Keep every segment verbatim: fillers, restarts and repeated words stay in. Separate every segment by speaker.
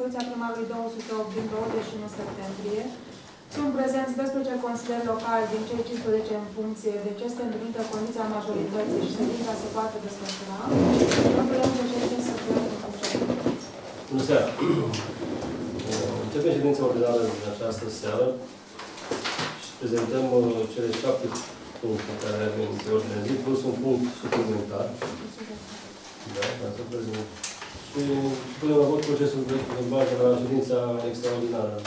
Speaker 1: Constituția primarului două sute opt din douăzeci și unu septembrie. Sunt prezenți doisprezece consilieri locali din cei cincisprezece în funcție, deci este întâlnită condiția majorității și ședința se poate desfășura. Propunem președinte să fie
Speaker 2: Bună seara! Începem ședința ordinară din această seară și prezentăm cele șapte puncte care avem pe ordine zi, plus un punct suplimentar. Da, ca să prezint. Și punem la vot procesul verbal de la ședința extraordinară.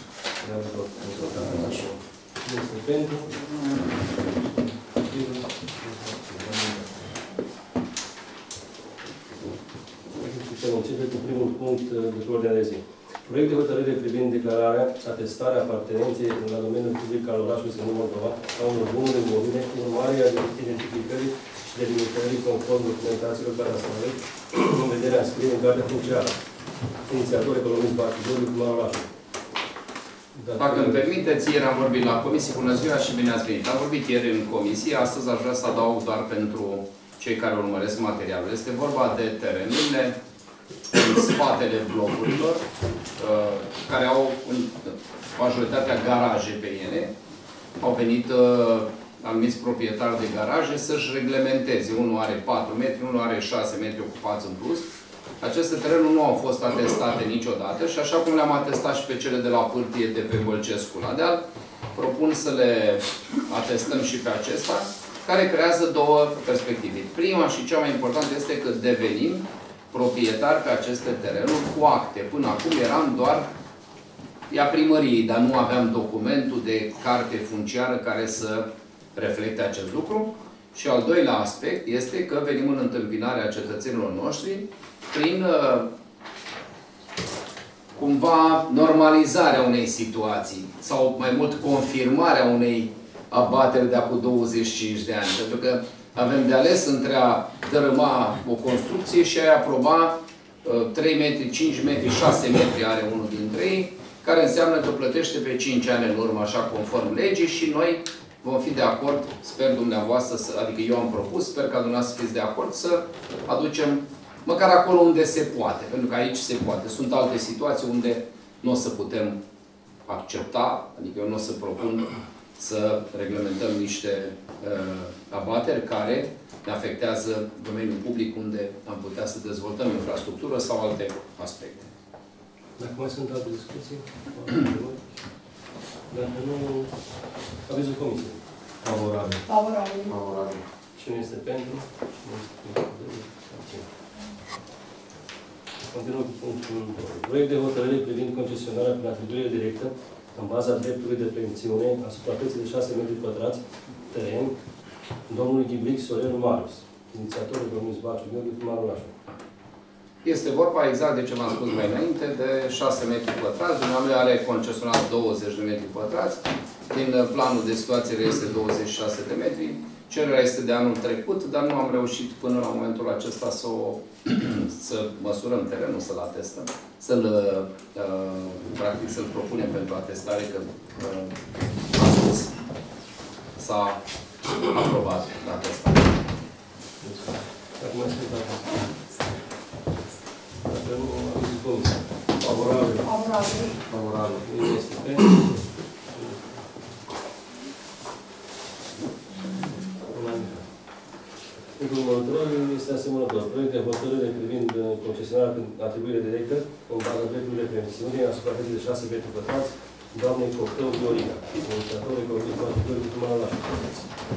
Speaker 2: Este pentru. Începe cu primul punct de pe ordinea de zi. Proiect de hotărâre privind declararea, atestarea apartenenței la domeniul public al orașului Sănul Moldova a unor bunuri imobile, urmarea identificării și delimitării conform documentațiilor cadastrale în vederea înscrierii în cartea funciară. Inițiator economist Bartizoriu, primarul orașului.
Speaker 3: Dacă îmi permiteți, ieri am vorbit la comisie. Bună ziua și bine ați venit. Am vorbit ieri în comisie, astăzi aș vrea să adaug doar pentru cei care urmăresc materialul. Este vorba de terenurile în spatele blocurilor, care au majoritatea garaje pe ele. Au venit anumiți proprietari de garaje să-și reglementeze. Unul are patru metri, unul are șase metri ocupați în plus. Aceste terenuri nu au fost atestate niciodată și așa cum le-am atestat și pe cele de la Pârtie de pe Bălcescu la deal, propun să le atestăm și pe acesta, care creează două perspective. Prima și cea mai importantă este că devenim proprietari pe aceste terenuri cu acte. Până acum eram doar ea primăriei, dar nu aveam documentul de carte funciară care să reflecte acest lucru. Și al doilea aspect este că venim în întâmpinarea cetățenilor noștri prin cumva normalizarea unei situații sau mai mult confirmarea unei abateri de acum douăzeci și cinci de ani. Pentru că avem de ales între a dărâma o construcție și a aproba trei metri, cinci metri, șase metri are unul dintre ei, care înseamnă că plătește pe cinci ani în urmă, așa conform legii, și noi vom fi de acord, sper dumneavoastră, să, adică eu am propus, sper ca dumneavoastră să fiți de acord, să aducem măcar acolo unde se poate, pentru că aici se poate. Sunt alte situații unde nu o să putem accepta, adică eu nu o să propun să reglementăm niște uh, abateri care ne afectează domeniul public, unde am putea să dezvoltăm infrastructură sau alte aspecte.
Speaker 2: Dacă mai sunt alte discuții, dacă nu, avizul comisiei.
Speaker 4: Favorabil.
Speaker 1: Favorabil.
Speaker 4: Favorabil.
Speaker 2: Cine este pentru? Cine este pentru? Continuăm cu punctul doi. Proiect de hotărâre privind concesionarea prin atribuire directă în baza dreptului de preemțiune a suprafeței de șase metri pătrați teren domnului Ghiblic Sorelu Marius, inițiator economist Baciu Gheorghe, primarul orașului.
Speaker 3: Este vorba exact de ce v-am spus mai înainte, de șase metri pătrați. Dumnezeu are concesionat douăzeci de metri pătrați. Din planul de situație este douăzeci și șase de metri. Cererea este de anul trecut, dar nu am reușit până la momentul acesta să, o, să măsurăm terenul, să-l atestăm, să-l uh, practic să-l propunem pentru atestare, că uh, astăzi s-a aprobat atestarea.
Speaker 2: Acum sunt dacă Dacă nu, avizul comisiei. Favorabil.
Speaker 1: Favorabil.
Speaker 4: Favorabil.
Speaker 2: Cine este pentru? Punctul următor este asemănător. Proiect de hotărâre privind concesionarea prin atribuire directă în baza dreptului de preemțiune asupra de șase metri pătrați, doamnei Coctău Viorina, inițiator economist Bartizoriu, primarul orașului.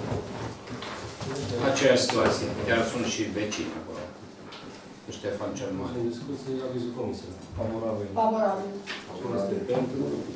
Speaker 3: Aceeași situație. Chiar sunt și vecini acolo. Ștefan cel Mare.
Speaker 2: În discuție, avizul comisiei.
Speaker 4: Favorabil.
Speaker 1: Favorabil.
Speaker 2: Cine este pentru?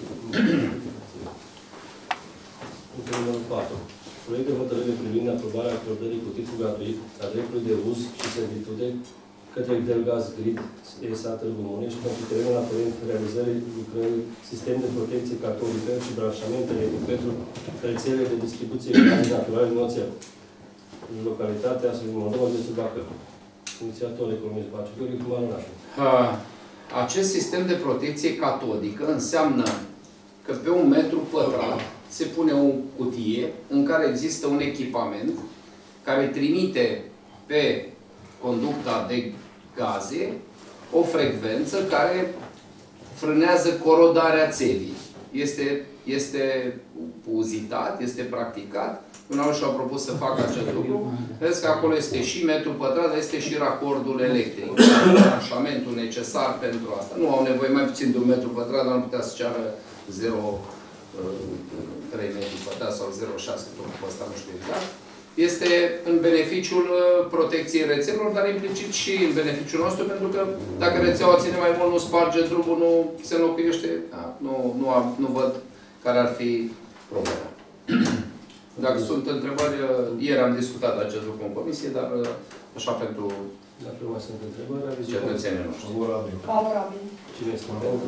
Speaker 2: Punctul numărul patru. Proiect de hotărâre privind aprobarea acordării cu titlu gratuit a dreptului de uz și servitude către Delgaz Grid S A Târgu Mureș pentru terenul aferent realizării lucrării sistem de protecție catolică și branșamentele pentru rețele de distribuție de gaze naturale în oțel. În localitatea Sănul Moldova, județul Bacău. Inițiator economist Baciu Gheorghe, primarul orașului.
Speaker 3: Acest sistem de protecție catodică înseamnă că pe un metru pătrat se pune o cutie în care există un echipament care trimite pe conducta de gaze o frecvență care frânează corodarea țevii. Este, este uzitat, este practicat. Până la urmă și-au propus să facă acest lucru. Vedeți că acolo este și metru pătrat, dar este și racordul electric. Aranjamentul necesar pentru asta. Nu au nevoie mai puțin de un metru pătrat, dar nu putea să ceară zero virgulă trei metri pătrați sau zero virgulă șase, tot cu ăsta nu știu exact. Este în beneficiul protecției rețelelor, dar implicit și în beneficiul nostru, pentru că dacă rețeaua ține mai mult, nu sparge drumul, nu se înlocuiește, da, nu, nu, am, nu văd care ar fi problema. Dacă sunt întrebări, ieri am discutat acest lucru în comisie, dar așa pentru
Speaker 2: Dacă mai sunt întrebări,
Speaker 3: cetățenii noștri.
Speaker 4: Favorabil.
Speaker 5: Favorabil.
Speaker 2: Cine este pentru?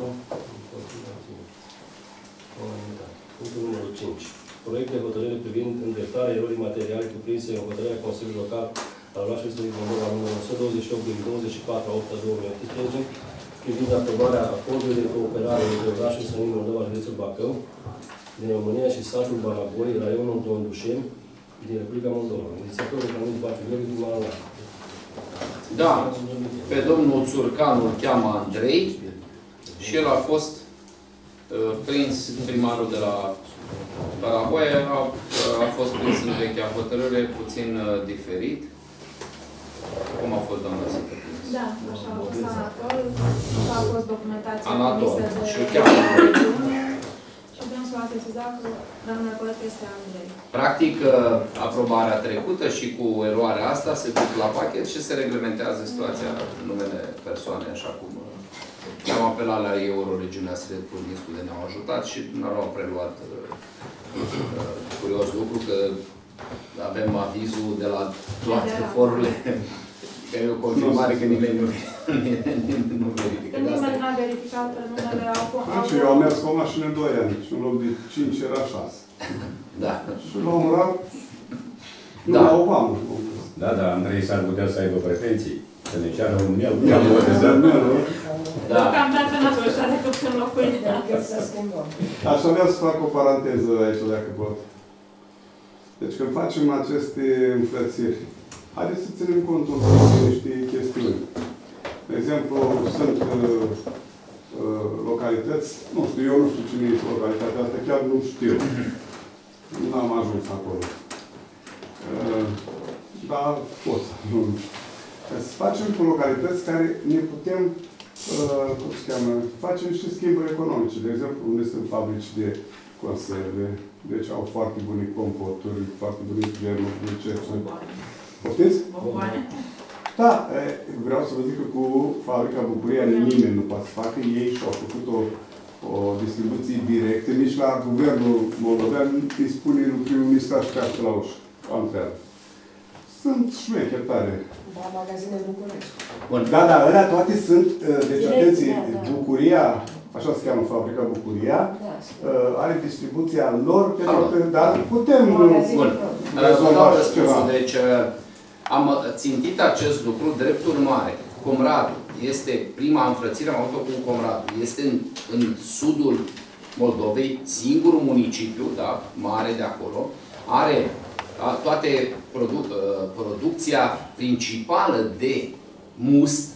Speaker 2: Punctul numărul cinci. Proiect de hotărâre privind îndreptarea erorii materiale cuprinse în hotărârea Consiliului Local al orașului Sfântul Moldova numărul o sută douăzeci și opt din douăzeci și patru a opt a două mii optsprezece privind aprobarea acordului de cooperare între orașul Sfântul Moldova, județul Bacău, din România și satul Banaboi, raionul Dondușeni, din Republica Moldova. Inițiatorul Economic Patriarh din Malala.
Speaker 3: Da, pe domnul Țurcan îl cheamă Andrei și el a fost uh, prins primarul de la Baraboie, a, a fost prins în vechea hotărâre, puțin uh, diferit. Cum a fost, doamna Zică?
Speaker 1: Da, așa a fost Anatol, așa a fost documentația
Speaker 3: Anatol.
Speaker 1: trimisă de
Speaker 3: Și îl cheamă.
Speaker 1: și dânsul a sesizat că domnul coleg este Andrei.
Speaker 3: Practic, aprobarea trecută și cu eroarea asta se duc la pachet și se reglementează situația în numele persoanei, așa cum am apelat la Euroregiunea Siret Purnistul de ne-au ajutat și nu au preluat uh, curios lucru că avem avizul de la toate forurile, că e o confirmare că nimeni nu, nu verifică.
Speaker 1: Când nimeni n-a verificat numele, au...
Speaker 4: Deci eu am mers cu o mașină doi ani și în loc de cinci era șase.
Speaker 3: Da.
Speaker 4: Și la un rat, nu
Speaker 3: Da.
Speaker 4: la o vamă.
Speaker 6: Da, da, Andrei s-ar putea să aibă pretenții. Să ne ceară un el.
Speaker 3: Da.
Speaker 1: Cam dat în așa decât în locuit.
Speaker 4: Aș avea să fac o paranteză aici, dacă pot. Deci când facem aceste înfrățiri, haideți să ținem cont de niște chestiuni. De exemplu, sunt uh, uh, localități, nu știu, eu nu știu cine este localitatea asta, chiar nu știu. Nu am ajuns acolo. Uh, dar pot să ajung. Să facem cu localități care ne putem, uh, cum se cheamă, facem și schimbări economice. De exemplu, unde sunt fabrici de conserve, deci au foarte bune compoturi, foarte bune germuri, bune cercuri. Poftiți?
Speaker 1: Bomboane.
Speaker 4: Da, e, vreau să vă zic că cu fabrica Bucuria nimeni nu poate să facă. Ei și-au făcut o, o distribuție directă, nici la guvernul moldovean îi spune lucrurile, nici stă așteaptă la ușă. Am treabă. Sunt șmecheri tare.
Speaker 5: La magazine București.
Speaker 3: Bun.
Speaker 4: Da, da, alea toate sunt, deci
Speaker 5: Direct,
Speaker 4: atenție,
Speaker 5: da, da.
Speaker 4: Bucuria, așa se cheamă fabrica Bucuria,
Speaker 5: Da,
Speaker 4: are distribuția lor, pe
Speaker 3: Alo.
Speaker 4: toate, dar putem...
Speaker 5: Magazine.
Speaker 3: Bun.
Speaker 4: Rezolva
Speaker 3: Vă dau
Speaker 4: și
Speaker 3: răspunsul.
Speaker 4: ceva.
Speaker 3: Deci, am țintit acest lucru drept urmare. Comradul este prima înfrățire, am avut-o cu Comradul. Este în, în sudul Moldovei, singurul municipiu, da, mare de acolo, are a, toate produ producția principală de must,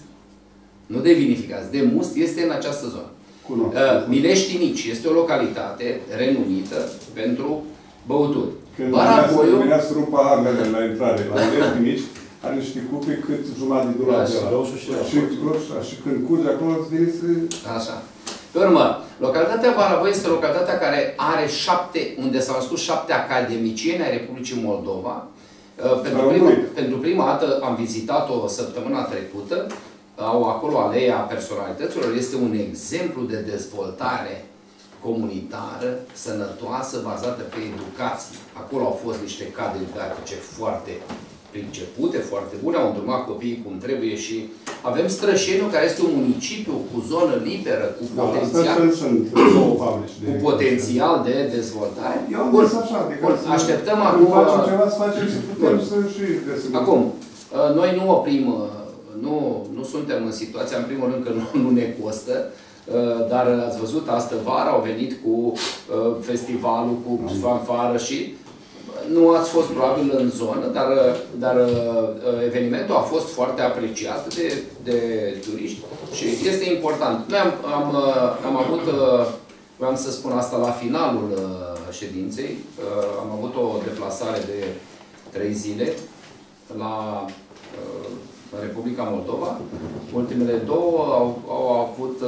Speaker 3: nu de vinificați, de must, este în această zonă.
Speaker 4: Cunosc.
Speaker 3: Uh, Milești Mici este o localitate renumită pentru băuturi.
Speaker 4: Când
Speaker 3: Baraboiu,
Speaker 4: venea să rup paharele la intrare, la Milești Mici, are niște cupe cât jumătate de dulap de
Speaker 3: Așa,
Speaker 4: ăla.
Speaker 2: roșu și
Speaker 4: Și roșu, și când curge acolo, îți vine să...
Speaker 3: așa. Pe urmă, localitatea Baraboiu este localitatea care are șapte, unde s-au născut șapte academicieni ai Republicii Moldova. Uh, pentru, prima, pentru prima dată am vizitat-o săptămâna trecută. Au acolo aleea personalităților. Este un exemplu de dezvoltare comunitară, sănătoasă, bazată pe educație. Acolo au fost niște cadre didactice foarte pricepute, foarte bune, au îndrumat copiii cum trebuie și avem Strășeniu, care este un municipiu cu zonă liberă, cu
Speaker 4: Da,
Speaker 3: potențial,
Speaker 4: asta sunt două fabrici de...
Speaker 3: cu potențial de dezvoltare.
Speaker 4: Eu am
Speaker 3: Bun.
Speaker 4: zis așa, de
Speaker 3: Bun.
Speaker 4: să
Speaker 3: Așteptăm
Speaker 4: când
Speaker 3: acum...
Speaker 4: facem ceva, să facem și putem
Speaker 3: Bun.
Speaker 4: să și găsim.
Speaker 3: Acum, noi nu oprim, nu, nu suntem în situația, în primul rând, că nu, nu ne costă, dar ați văzut, astă vară au venit cu festivalul, cu fanfară și nu ați fost probabil în zonă, dar, dar evenimentul a fost foarte apreciat de, de turiști și este important. Noi am, am, am avut, vreau să spun asta la finalul ședinței, am avut o deplasare de trei zile la Republica Moldova. Ultimele două au, au avut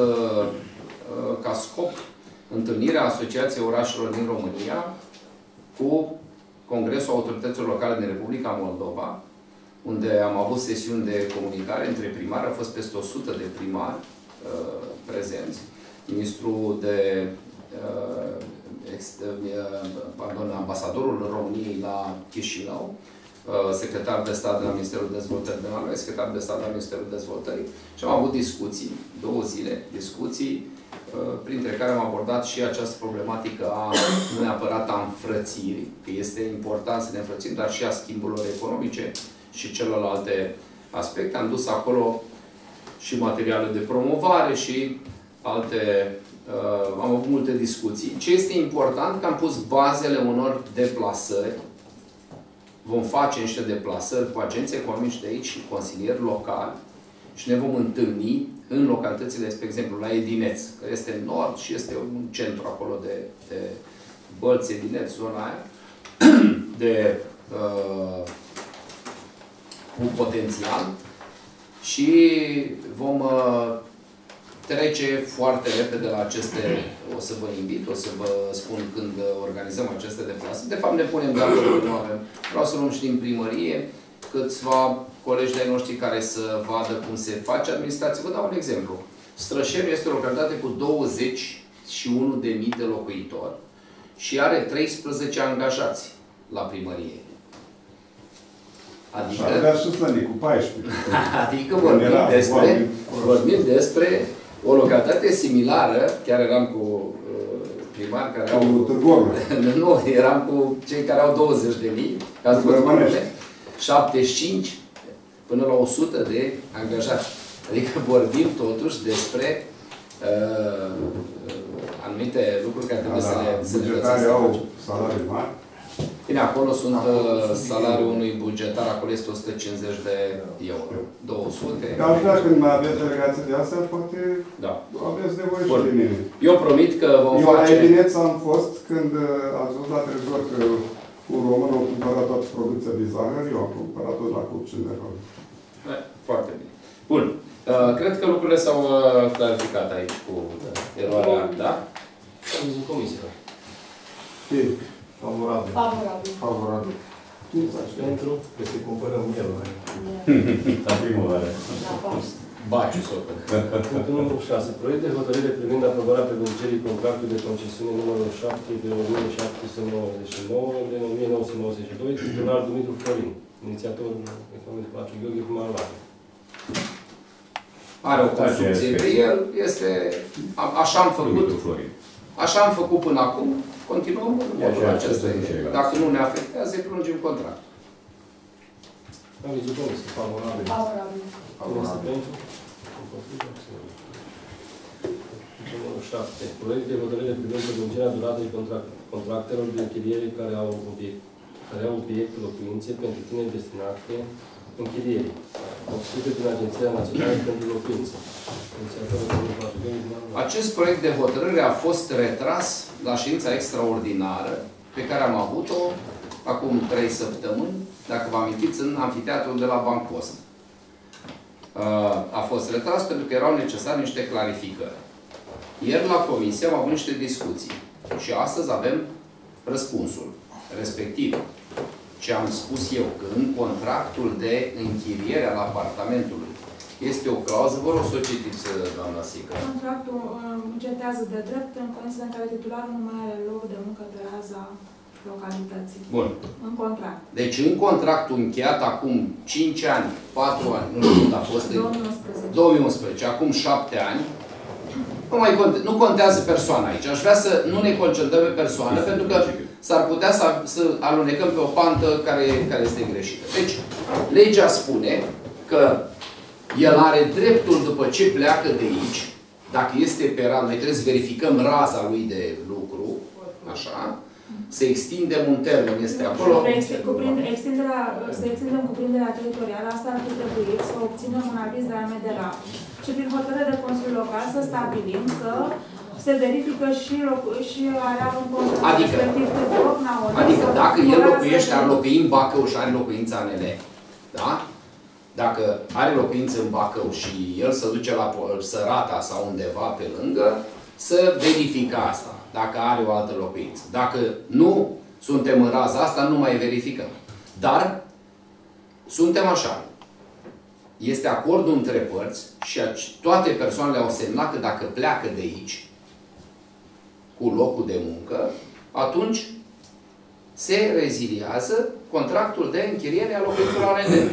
Speaker 3: ca scop întâlnirea Asociației Orașelor din România cu Congresul Autorităților Locale din Republica Moldova, unde am avut sesiuni de comunicare între primari, au fost peste o sută de primari uh, prezenți. Ministrul de, uh, ex, uh, pardon, ambasadorul României la Chișinău, uh, secretar de stat de la Ministerul Dezvoltării de la secretar de stat de la Ministerul Dezvoltării și am avut discuții, două zile, discuții, printre care am abordat și această problematică a, nu neapărat a înfrățirii, că este important să ne înfrățim, dar și a schimburilor economice și celelalte aspecte. Am dus acolo și materiale de promovare și alte... Uh, am avut multe discuții. Ce este important, că am pus bazele unor deplasări. Vom face niște deplasări cu agenții economici de aici și consilieri locali și ne vom întâlni în localitățile, spre exemplu, la Edineț, care este în nord și este un centru acolo de, de Bălți, Edineț, zona aia, de uh, un potențial și vom uh, trece foarte repede la aceste, o să vă invit, o să vă spun când organizăm aceste deplasări. De fapt, ne punem de acord, nu avem. Vreau să luăm și din primărie câțiva colegi de-ai noștri care să vadă cum se face administrație. Vă dau un exemplu. Strășeniu este o localitate cu douăzeci și unu de mii de locuitori și are treisprezece angajați la primărie. Adică...
Speaker 4: Avea și Slănic, cu paisprezece.
Speaker 3: Adică vorbim despre, vorbim despre o localitate similară, chiar eram cu uh, primari care au... Nu, eram cu cei care au douăzeci de mii, ca să vă șaptezeci și cinci până la o sută de angajați. Adică vorbim totuși despre uh, anumite lucruri care trebuie să le înțelegeți.
Speaker 4: Bugetare au salarii mari.
Speaker 3: Bine, acolo sunt uh, salariul unui bugetar, acolo este o sută cincizeci de euro. două sute.
Speaker 4: Dar aș vrea, când mai aveți delegații de astea, poate
Speaker 3: da.
Speaker 4: aveți nevoie
Speaker 3: Bun.
Speaker 4: și de mine.
Speaker 3: Eu promit că vom
Speaker 4: Eu
Speaker 3: face...
Speaker 4: la Edineț am fost când ați văzut la trezor că un român a cumpărat toată producția de zahăr, eu am cumpărat tot la Cupcin de acolo.
Speaker 3: Foarte bine. Bun. Uh, cred că lucrurile s-au uh, clarificat aici cu eroarea, da?
Speaker 2: Am zis în comisie.
Speaker 7: Favorabil.
Speaker 5: Favorabil.
Speaker 7: Favorabil.
Speaker 2: Pentru?
Speaker 7: Că se cumpărăm el.
Speaker 6: La primăvară.
Speaker 3: Baciu, socă.
Speaker 2: Punctul numărul șase. Proiect de hotărâre privind aprobarea prelungirii contractului de concesiune numărul șapte de o mie șapte sute nouăzeci și nouă de o mie nouă sute nouăzeci și doi, titular Dumitru Florin, inițiator economic Paciu Gheorghe Cumarlac.
Speaker 3: Are o construcție pe el, este... A, așa am făcut. Așa am făcut până acum. Continuăm în modul acesta. Dacă nu ne afectează, îi prelungim contractul.
Speaker 2: Avizul comisie.
Speaker 7: Favorabil.
Speaker 5: Favorabil.
Speaker 2: Este pentru? Numărul șapte. Proiect de hotărâre privind prelungirea duratei contract, contractelor de închiriere care au obiect, care au obiect locuințe pentru tineri destinate închirierii, obținute din Agenția Națională pentru Locuințe.
Speaker 3: Acest proiect de hotărâre a fost retras la ședința extraordinară pe care am avut-o acum trei săptămâni, dacă vă amintiți, în amfiteatrul de la Bancost. A fost retras pentru că erau necesare niște clarificări. Ieri la comisie am avut niște discuții și astăzi avem răspunsul. Respectiv, ce am spus eu, că în contractul de închiriere al apartamentului este o clauză, vă rog să o citiți, doamna Sică.
Speaker 1: Contractul încetează de drept în condițiile în care titularul nu mai are loc de muncă pe raza localității.
Speaker 3: Bun.
Speaker 1: În contract.
Speaker 3: Deci în contractul încheiat acum cinci ani, patru ani, nu știu când a fost,
Speaker 1: două mii unsprezece.
Speaker 3: două mii unsprezece, acum șapte ani, nu, mai conte nu contează persoana aici. Aș vrea să nu ne concentrăm pe persoană, pentru că s-ar putea să, să alunecăm pe o pantă care, care este greșită. Deci, legea spune că el are dreptul, după ce pleacă de aici, dacă este pe rază, noi trebuie să verificăm raza lui de lucru, așa, să extindem un termen, este acolo.
Speaker 1: Cuprinde, extinderea, să extindem cuprinderea teritorială, asta ar fi trebuit să obținem un aviz de la M D R A și prin hotărâre de Consiliul Local să stabilim că se verifică și, locu și arealul înconjurător,
Speaker 3: adică,
Speaker 1: respectiv pe bloc, Naori,
Speaker 3: adică dacă el locuiește, ar locui în Bacău și are locuința A N L, da? Dacă are locuință în Bacău și el se duce la Sărata sau undeva pe lângă, să verifică asta, dacă are o altă locuință. Dacă nu suntem în raza asta, nu mai verificăm. Dar suntem așa. Este acordul între părți și toate persoanele au semnat că dacă pleacă de aici cu locul de muncă, atunci se reziliază contractul de închiriere a locuințelor A N L.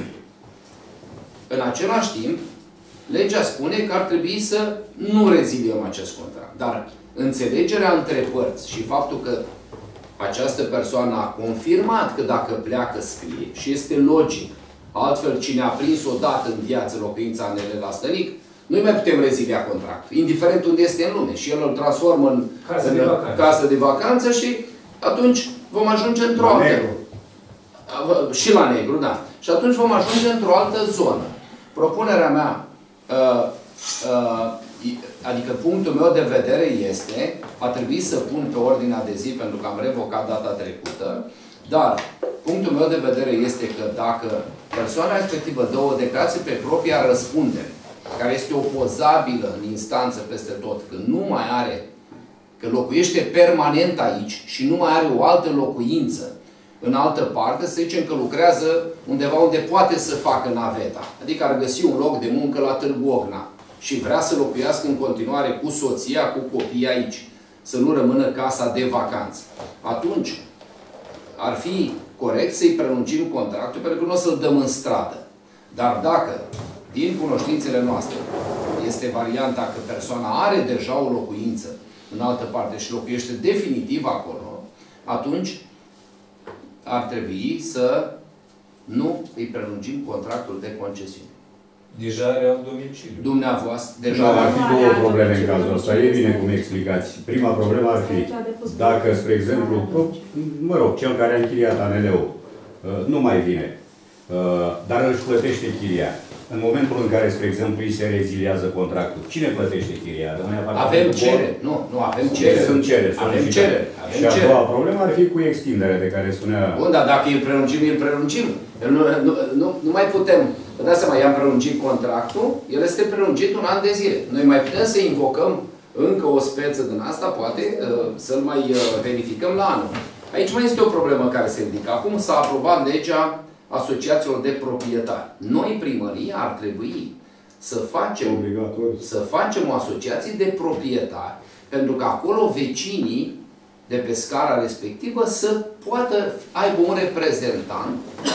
Speaker 3: În același timp, legea spune că ar trebui să nu reziliem acest contract. Dar înțelegerea între părți și faptul că această persoană a confirmat că dacă pleacă scrie și este logic, altfel cine a prins odată în viață locuința A N L la Stănic, nu mai putem rezilia contractul, indiferent unde este în lume. Și el îl transformă în casă, în de, casă de vacanță și atunci vom ajunge într-o altă... Negru. Și la negru, da. Și atunci vom ajunge într-o altă zonă. Propunerea mea, uh, uh, adică punctul meu de vedere este, a trebuit să pun pe ordinea de zi, pentru că am revocat data trecută, dar punctul meu de vedere este că dacă persoana respectivă dă o declarație pe propria răspundere, care este opozabilă în instanță peste tot, că nu mai are, că locuiește permanent aici și nu mai are o altă locuință în altă parte, să zicem că lucrează undeva unde poate să facă naveta. Adică ar găsi un loc de muncă la Târgu Ocna și vrea să locuiască în continuare cu soția, cu copiii aici, să nu rămână casa de vacanță. Atunci, ar fi corect să-i prelungim contractul, pentru că nu o să-l dăm în stradă. Dar dacă, din cunoștințele noastre, este varianta că persoana are deja o locuință în altă parte și locuiește definitiv acolo, atunci ar trebui să nu îi prelungim contractul de concesiune.
Speaker 7: Deja are alt domiciliu.
Speaker 3: Dumneavoastră, deja
Speaker 6: ar fi două probleme în cazul ăsta. E bine cum explicați. Prima problemă ar fi, dacă, spre exemplu, mă rog, cel care a închiriat A N L-ul nu mai vine, dar își plătește chiria. În momentul în care, spre exemplu, îi se reziliază contractul, cine plătește chiria?
Speaker 3: Avem cerere. Nu, nu, avem cerere.
Speaker 6: Sunt cerere.
Speaker 3: Avem cerere.
Speaker 6: Și a doua problemă ar fi cu extinderea de care spunea...
Speaker 3: Bun, dar dacă îl prelungim, îl prelungim. Nu, nu, nu, nu mai putem... Vă dați seama, i-am prelungit contractul, el este prelungit un an de zile. Noi mai putem să invocăm încă o speță din asta, poate, să-l mai verificăm la anul. Aici mai este o problemă care se ridică. Acum s-a aprobat legea asociațiilor de proprietari. Noi, primăria, ar trebui să facem, să facem o asociație de proprietari, pentru că acolo vecinii de pe scara respectivă să poată aibă un reprezentant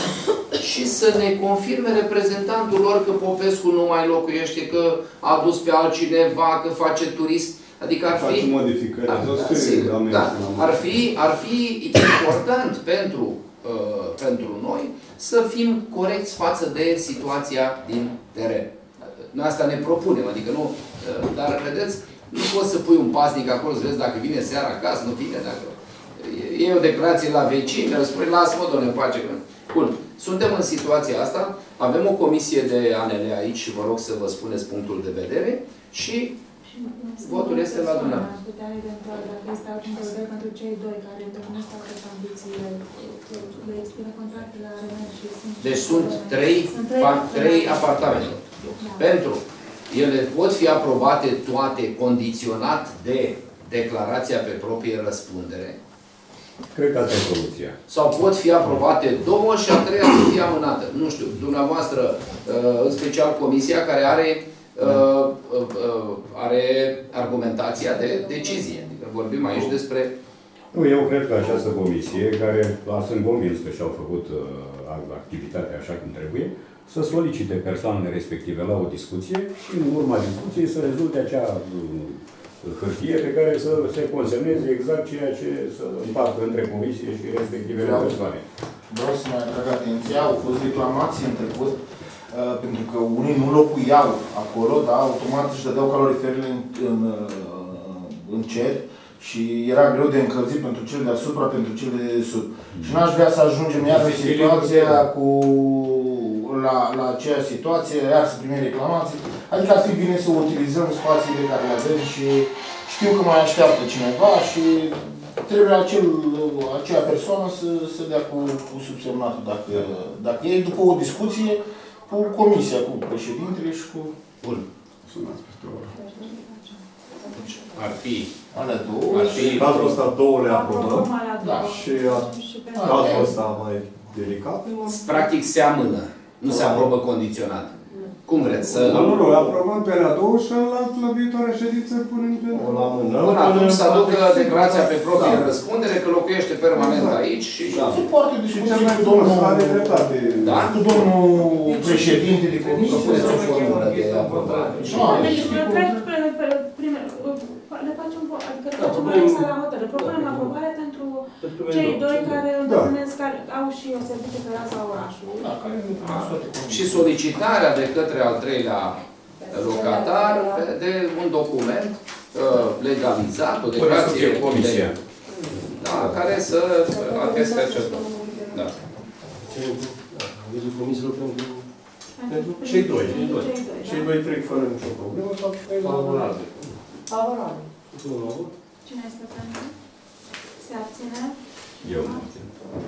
Speaker 3: și să ne confirme reprezentantul lor că Popescu nu mai locuiește, că a dus pe altcineva, că face turism. Adică ar fi...
Speaker 4: modificări.
Speaker 3: Ar, da, sigur, da, ar, fi, ar fi important pentru, uh, pentru noi să fim corecți față de situația din teren. Noi asta ne propunem, adică nu... Uh, dar, vedeți, nu poți să pui un pasnic acolo să vezi dacă vine seara acasă, nu vine, dacă... E o declarație la vecini, care spune, lasă-mă, doamne, în pace. Bun. Suntem în situația asta, avem o comisie de A N L aici și vă rog să vă spuneți punctul de vedere și votul este la dumneavoastră.
Speaker 1: Putea eventual, dacă este alt punct de vedere pentru cei doi care îndeplinesc toate condițiile, le expiră contractele A R M și sunt...
Speaker 3: Deci sunt trei, trei apartamente. Pentru ele pot fi aprobate toate condiționat de declarația pe proprie răspundere.
Speaker 6: Cred că asta e soluția.
Speaker 3: Sau pot fi aprobate două și a treia să fie amânată. Nu știu, dumneavoastră, în special comisia care are, are argumentația de decizie. Adică vorbim aici despre...
Speaker 6: Nu, eu cred că această comisie, care sunt convins că și-au făcut activitatea așa cum trebuie, să solicite persoanele respective la o discuție și în urma discuției să rezulte acea hârtie pe care să se consemneze exact ceea ce să împartă între comisie și respectivele persoane.
Speaker 8: Vreau să mai atrag atenția, au fost reclamații în trecut, uh, pentru că unii nu locuiau acolo, da, automat își dădeau caloriferele în, în, uh, în cer Și era greu de încălzit pentru cele deasupra, pentru cele de sub. Și n-aș vrea să ajungem iar în situația cu... La, la aceeași situație, iar să primim reclamații. Adică ar fi bine să utilizăm spațiile care le avem și știu că mai așteaptă cineva și trebuie acel, acea persoană să, să dea cu, cu subsemnatul, dacă, dacă e după o discuție cu comisia, cu președintele și cu...
Speaker 3: Bun. Ar fi...
Speaker 8: Alea două.
Speaker 3: Ar fi...
Speaker 9: Cazul ăsta două le aprobăm.
Speaker 8: Da.
Speaker 9: Și cazul ăsta mai delicat.
Speaker 3: Practic se amână. Nu se aprobă condiționat. Cum vreți să...
Speaker 4: Nu, nu, nu, aprobăm pe alea două și la, la viitoarea ședință punem pe...
Speaker 9: O la mână.
Speaker 3: Până atunci să aducă declarația pe proprie da. răspundere că locuiește permanent da. aici și...
Speaker 8: Da. Se poate discuții cu domnul...
Speaker 3: Da?
Speaker 8: Cu domnul președinte de comisie.
Speaker 3: Puneți o formulă de aprobare.
Speaker 1: Le facem, adică le facem anexa la hotărâre. Propunem aprobare pentru cei doi care îndeplinesc, care au și o serviciu pe raza orașului.
Speaker 3: Și solicitarea de către al treilea locatar de un document legalizat, o declarație de comisie. Da, care să ateste acest lucru. Da.
Speaker 2: Vizul comisiilor pentru...
Speaker 9: Pentru cei doi. Cei doi trec fără nicio problemă sau favorabil.
Speaker 5: Favorabil.
Speaker 1: Cine este pentru? Se abține?
Speaker 6: Eu mă abțin.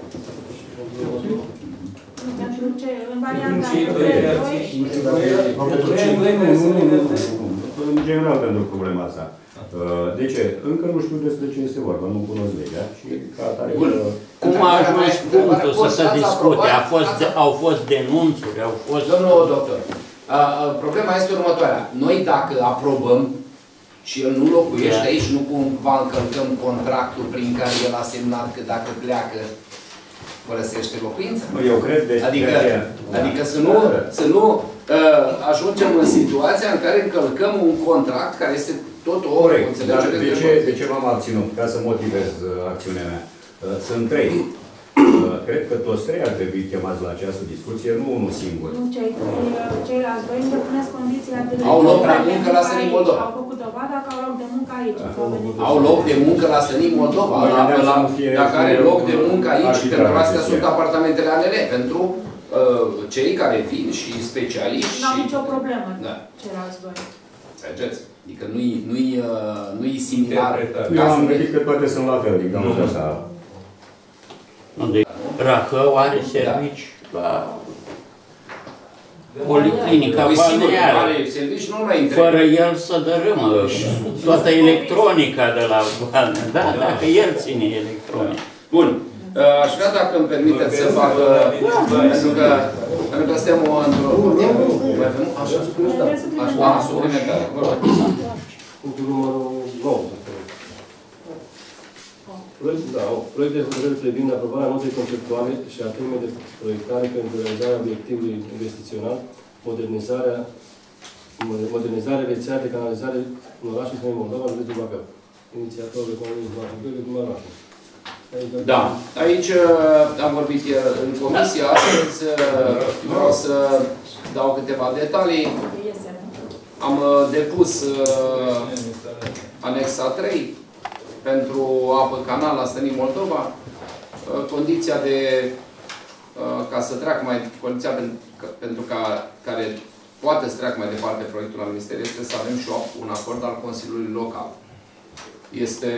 Speaker 1: Pentru ce? În varianta
Speaker 6: cei doi. Pentru cei doi, în general pentru problema asta. De ce? Încă nu știu despre ce este vorba, nu cunosc legea și ca atare...
Speaker 10: Cum a ajuns punctul să se discute? A fost, au fost denunțuri, au fost...
Speaker 3: Domnul doctor, problema este următoarea. Noi dacă aprobăm și el nu locuiește aici, nu cumva încălcăm contractul prin care el a semnat că dacă pleacă, părăsește locuința?
Speaker 6: Eu cred de
Speaker 3: Adică, adică să nu, să nu uh, ajungem în situația în care încălcăm un contract care este tot o
Speaker 6: corect. Dar de ce, de ce m-am abținut? Ca să motivez uh, acțiunea mea. Uh, sunt trei. Uh, cred că toți trei ar trebui chemați la această discuție, nu unul singur.
Speaker 1: Nu, cei, ceilalți doi îndeplinesc condițiile de
Speaker 3: au loc de muncă la Sănin Moldova.
Speaker 1: Au făcut dovada că au loc de muncă aici.
Speaker 3: Au loc de muncă la Sănin Moldova. Dacă are loc de muncă aici, pentru astea sunt apartamentele A N L, pentru uh, cei care vin și specialiști.
Speaker 1: Nu au nicio problemă,
Speaker 3: da.
Speaker 1: ceilalți doi.
Speaker 3: Înțelegeți? Adică nu-i nu-i, uh, nu-i similar.
Speaker 6: Eu am gândit că toate sunt la fel, din cauza asta.
Speaker 10: Racău are servici la policlinica balneară. Fără el să dărâmă toată electronica de la balneară. Da, dacă el ține electronica.
Speaker 3: Bun. Aș vrea, dacă îmi permiteți, să fac... Pentru că pentru că suntem într-o... Așa, suplimentar. Așa, suplimentar.
Speaker 2: Punctul numărul nouă. Da, proiect de hotărâre privind aprobarea notei conceptuale și a temei de proiectare pentru realizarea obiectivului investițional, modernizarea, modernizarea rețea de canalizare în orașul Sănin Moldova, în județul Bacău. Inițiatorul economic Bacău, Dumar Rașu.
Speaker 3: Da, aici am vorbit în comisia astăzi, vreau să dau câteva detalii. Am depus anexa trei pentru apă canal la Sănin Moldova. Condiția de ca să treacă mai condiția pentru ca care poate să treacă mai departe proiectul la minister este să avem și un acord al Consiliului Local. Este,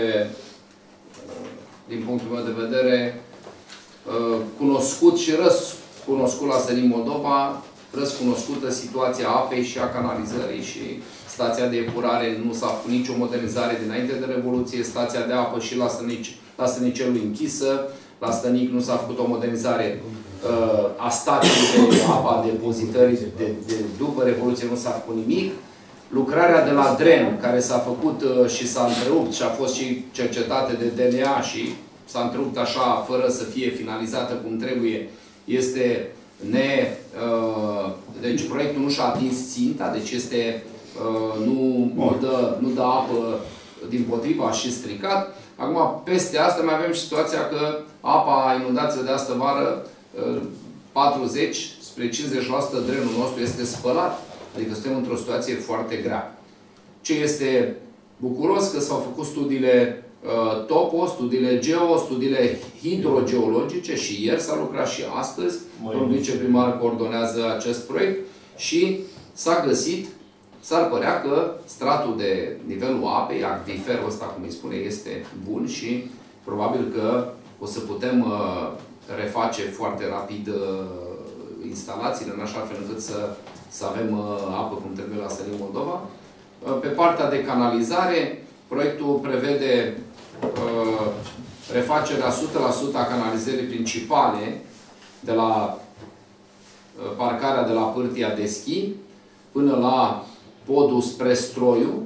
Speaker 3: din punctul meu de vedere, cunoscut și răscunoscut la Sănin Moldova, răscunoscută situația apei și a canalizării și stația de epurare nu s-a făcut nicio modernizare dinainte de Revoluție, stația de apă și la, Stănici, la Stănicelul închisă, la Stănic nu s-a făcut o modernizare uh, a stației de apă, a depozitării de, de, după Revoluție nu s-a făcut nimic. Lucrarea de la Dren, care s-a făcut uh, și s-a întrerupt și a fost și cercetată de D N A și s-a întrerupt așa, fără să fie finalizată cum trebuie, este ne... Uh, deci proiectul nu și-a atins ținta, deci este... Uh, nu, nu, dă, nu dă apă, dimpotriva și stricat. Acum, peste asta mai avem situația că apa inundației de astă vară, uh, patruzeci spre cincizeci la sută drenul nostru este spălat. Adică suntem într-o situație foarte grea. Ce este bucuros că s-au făcut studiile topo, studiile geo, studiile hidrogeologice și ieri s-a lucrat și astăzi. Domnul viceprimar coordonează acest proiect și s-a găsit, s-ar părea că stratul de nivelul apei, acviferul ăsta, cum îi spune, este bun și probabil că o să putem uh, reface foarte rapid uh, instalațiile, în așa fel încât să, să avem uh, apă cum trebuie la Sălin Moldova. Uh, pe partea de canalizare, proiectul prevede uh, refacerea o sută la sută a canalizării principale de la uh, parcarea de la Pârtia de Schi până la podul spre Stroiu,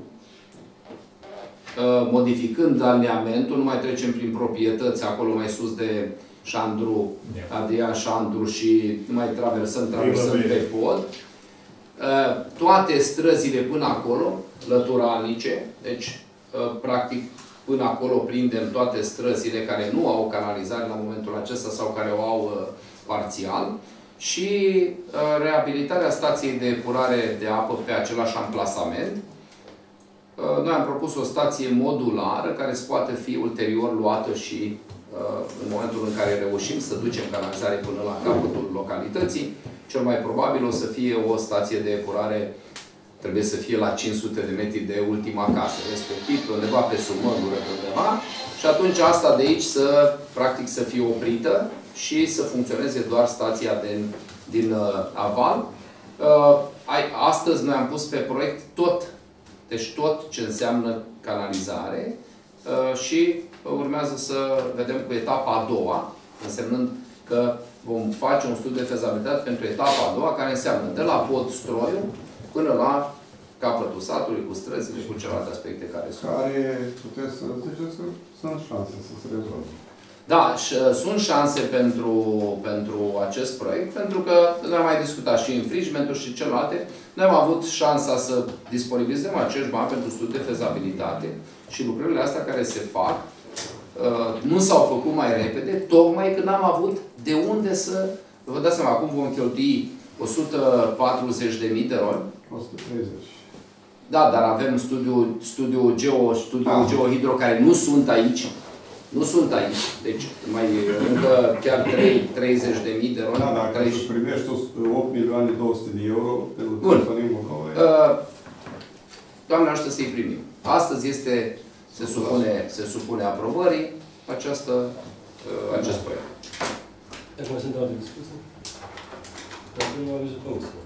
Speaker 3: uh, modificând alineamentul, nu mai trecem prin proprietăți acolo mai sus de Șandru, Adrian Șandru și nu mai traversăm, traversăm pe pod. Uh, toate străzile până acolo, lăturalnice, deci practic până acolo prindem toate străzile care nu au canalizare la momentul acesta sau care o au uh, parțial și uh, reabilitarea stației de epurare de apă pe același amplasament. Uh, noi am propus o stație modulară care se poate fi ulterior luată și uh, în momentul în care reușim să ducem canalizare până la capătul localității. Cel mai probabil o să fie o stație de epurare, trebuie să fie la cinci sute de metri de ultima casă, respectiv undeva pe sub mădură, undeva, și atunci asta de aici să, practic, să fie oprită și să funcționeze doar stația din, din uh, aval. Uh, astăzi noi am pus pe proiect tot, deci tot ce înseamnă canalizare uh, și urmează să vedem cu etapa a doua, însemnând că vom face un studiu de fezabilitate pentru etapa a doua, care înseamnă de la pod Stroiu până la capătul satului, cu străzile, cu celelalte aspecte care sunt.
Speaker 4: Care puteți să ziceți că sunt șanse să se rezolve.
Speaker 3: Da, și sunt șanse pentru, pentru acest proiect, pentru că noi am mai discutat și infringementul și celelalte. Noi am avut șansa să disponibilizăm acești bani pentru studiu de fezabilitate și lucrările astea care se fac uh, nu s-au făcut mai repede, tocmai când am avut de unde să... Vă dați seama, acum vom cheltui o sută patruzeci de mii de roli.
Speaker 4: o sută treizeci.
Speaker 3: Da, dar avem studiul, studiul geo, studiul ah. geohidro care nu sunt aici. Nu sunt aici. Deci mai încă chiar treizeci de mii de roli.
Speaker 4: Da, dacă treizeci... îți primești opt milioane două sute de euro pentru
Speaker 3: Sălin Moldova. Uh, Doamne ajută să-i primim. Astăzi este, se supune, se supune aprobării această, uh, acest proiect.
Speaker 2: Deci mai sunt alte discuții? Dar primul avizul comisiei.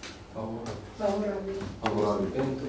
Speaker 1: Favorabil.
Speaker 2: Favorabil. Pentru.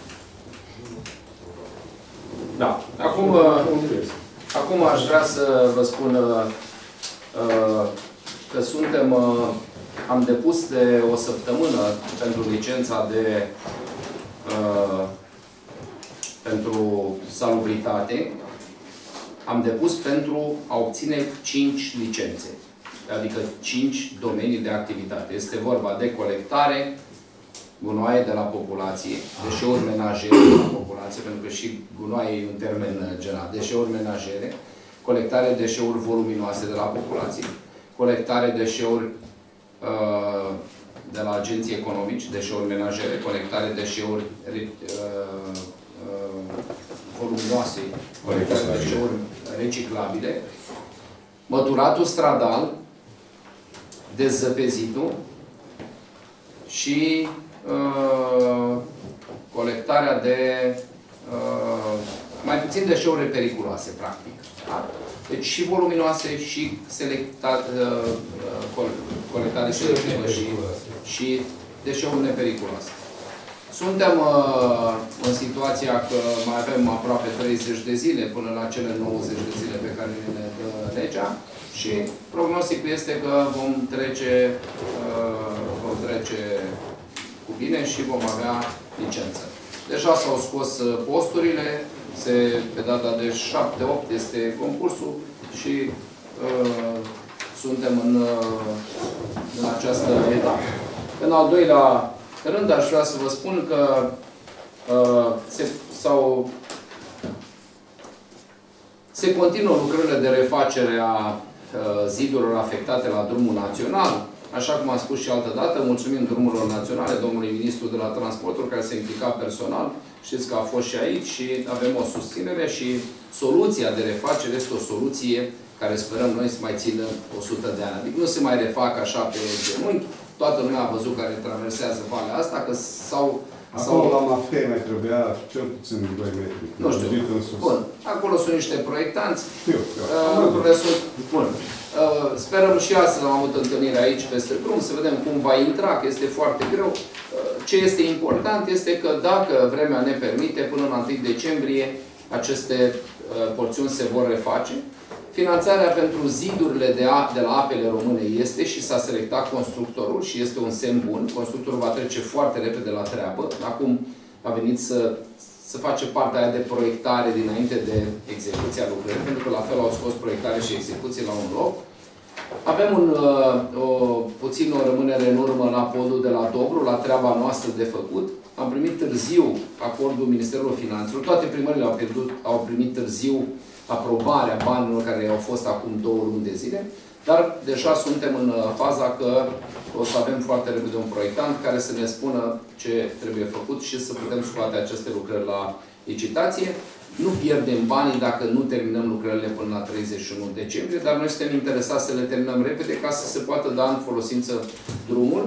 Speaker 3: Da. Acum, acum aș vrea să vă spun uh, că suntem, uh, am depus de o săptămână pentru licența de uh, pentru salubritate. Am depus pentru a obține cinci licențe. Adică cinci domenii de activitate. Este vorba de colectare, gunoaie de la populație, deșeuri menajere de la populație, pentru că și gunoaie e un termen general, deșeuri menajere, colectare deșeuri voluminoase de la populație, colectare deșeuri uh, de la agenții economici, deșeuri menajere, colectare deșeuri uh, uh, voluminoase, colectare deșeuri reciclabile, măturatul stradal, dezăpezitul și uh, colectarea de uh, mai puțin deșeuri periculoase, practic. Da? Deci și voluminoase și selecta, uh, colectare selectivă și, și deșeuri nepericuloase. Suntem uh, în situația că mai avem aproape treizeci de zile până la cele nouăzeci de zile pe care le dă legea și prognosticul este că vom trece, uh, vom trece cu bine și vom avea licență. Deja s-au scos posturile, se, pe data de șapte opt este concursul și uh, suntem în, uh, în această etapă. În al doilea rând, aș vrea să vă spun că uh, se, sau, se continuă lucrările de refacere a uh, zidurilor afectate la drumul național. Așa cum am spus și altă dată, mulțumim drumurilor naționale, domnului ministru de la transporturi, care se implica personal. Știți că a fost și aici și avem o susținere și soluția de refacere este o soluție care sperăm noi să mai țină o sută de ani. Adică nu se mai refac așa pe genunchi. Toată lumea a văzut care traversează valea asta, că s-au...
Speaker 4: Acolo la Maftei mai trebuia cel puțin doi metri.
Speaker 3: Nu știu. Bun. Acolo sunt niște proiectanți.
Speaker 4: Știu, știu.
Speaker 3: Lucrurile sunt... Bun. Sperăm și astăzi am avut întâlnire aici peste drum, să vedem cum va intra, că este foarte greu. Ce este important este că dacă vremea ne permite, până la întâi decembrie, aceste porțiuni se vor reface. Finanțarea pentru zidurile de, a, de la apele române este și s-a selectat constructorul și este un semn bun. Constructorul va trece foarte repede la treabă. Acum a venit să, să face partea aia de proiectare dinainte de execuția lucrării, pentru că la fel au scos proiectare și execuție la un loc. Avem un, o, puțin o rămânere în urmă la podul de la Dobru, la treaba noastră de făcut. Am primit târziu acordul Ministerului Finanțelor. Toate primările au, pierdut, au primit târziu aprobarea banilor care au fost acum două luni de zile, dar deja suntem în faza că o să avem foarte repede un proiectant care să ne spună ce trebuie făcut și să putem scoate aceste lucrări la licitație. Nu pierdem banii dacă nu terminăm lucrările până la treizeci și unu decembrie, dar noi suntem interesați să le terminăm repede ca să se poată da în folosință drumul.